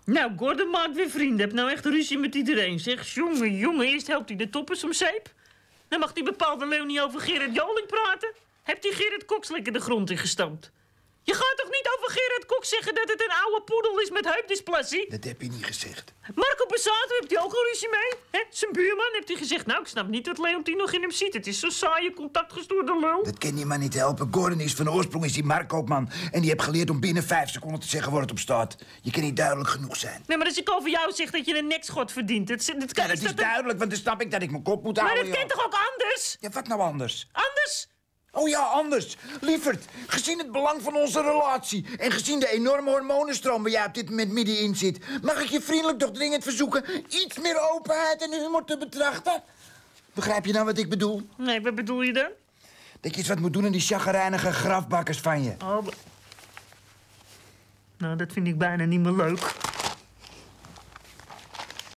Nou, Gordon maakt weer vrienden. Heb nou echt ruzie met iedereen. Zeg, jongen, eerst helpt hij de toppers om zeep. Dan mag die bepaalde leeuw niet over Gerard Joling praten. Hebt die Gerard Cox lekker de grond ingestampt? Je gaat toch niet over Gerard Cox zeggen dat het een oude poedel is met heupdysplassie? Dat heb je niet gezegd. Marco Passato, heeft hij ook een ruzie mee? Hè? Zijn buurman heeft hij gezegd... Nou, ik snap niet dat Leontien nog in hem ziet. Het is zo saaie, contactgestoorde lul. Dat kan je maar niet helpen. Gordon is van oorsprong die marktkoopman. En die heeft geleerd om binnen 5 seconden te zeggen waar het op staat. Je kan niet duidelijk genoeg zijn. Nee, maar als ik over jou zeg dat je een nekschot verdient... Dat is duidelijk, want dan snap ik dat ik mijn kop moet houden. Maar dat kent toch ook anders? Ja, wat nou anders? Anders? Oh ja, anders. Lieverd, gezien het belang van onze relatie... en gezien de enorme hormonenstroom waar jij op dit moment middenin zit... mag ik je vriendelijk toch dringend verzoeken... iets meer openheid en humor te betrachten? Begrijp je nou wat ik bedoel? Nee, wat bedoel je dan? Dat je iets wat moet doen aan die chagrijnige grafbakkers van je. Oh, nou, dat vind ik bijna niet meer leuk.